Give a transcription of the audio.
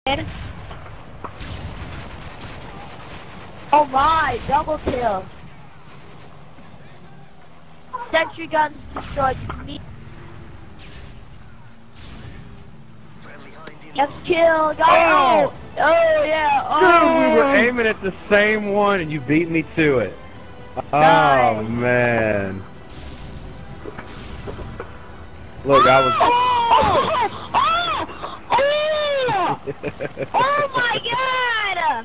Oh my, double kill. Sentry guns destroyed me. Yes, kill, got oh yeah, Dude, we were aiming at the same one and you beat me to it. Oh man. Look, I was oh my god!